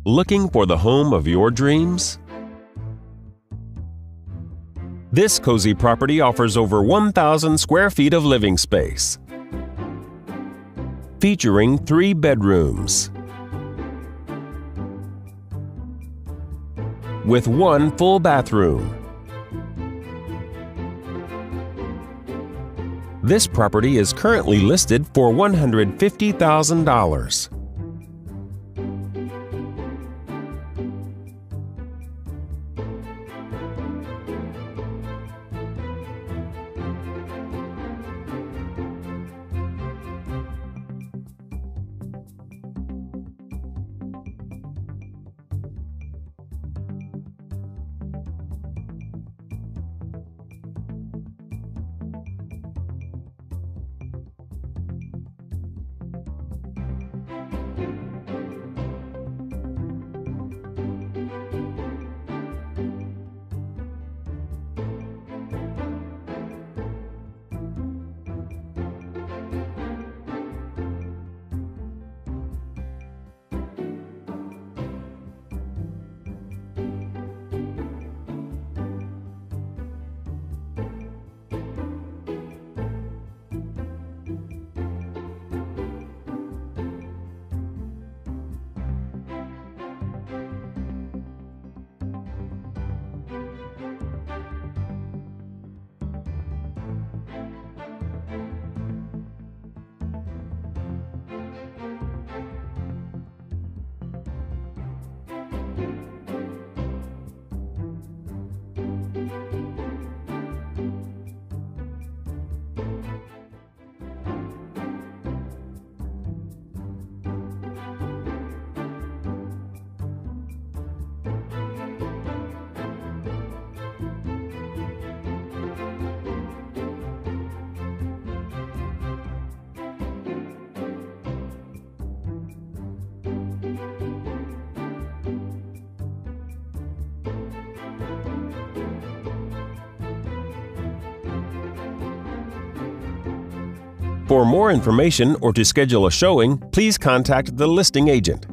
Looking for the home of your dreams? This cozy property offers over 1,000 square feet of living space, featuring 3 bedrooms, with 1 full bathroom. This property is currently listed for $150,000. For more information or to schedule a showing, please contact the listing agent.